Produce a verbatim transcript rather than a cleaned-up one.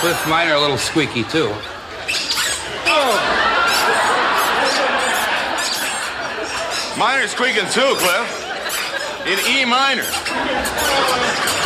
Cliff Minor a little squeaky, too. Oh. Minor's squeaking, too, Cliff. In E minor.